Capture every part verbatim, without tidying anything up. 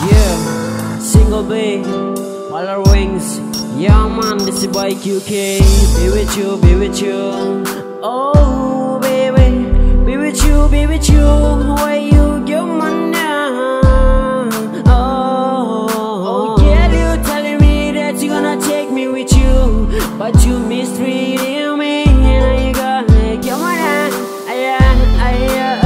Yeah, single B, Waller Wings. Yeah man, this is boy Q K. Be with you, be with you. Oh baby, be with you, be with you. Why you get money now? Oh, oh girl, you telling me that you gonna take me with you, but you mistreating me. Now you gonna get money. Yeah, yeah.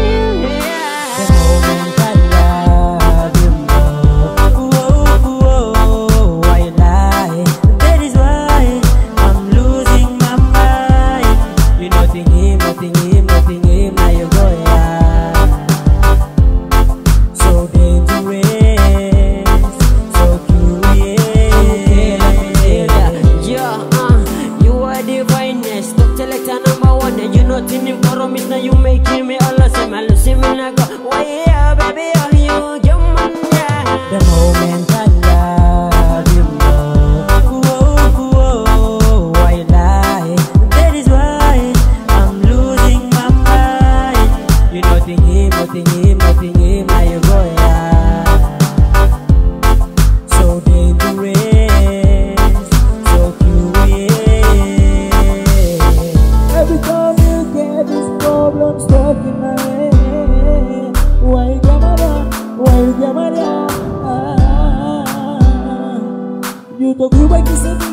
Now you making me all the same. I lose him and I go, why yeah, baby, are you your man? The moment I love you more, whoa, whoa, why lie? That is why I'm losing my mind. You nothing him, nothing him, nothing him. Now you go yeah, so dangerous, so curious. Every time you get this problem stuck in my head, why you come around, why you come around? You talk you like this.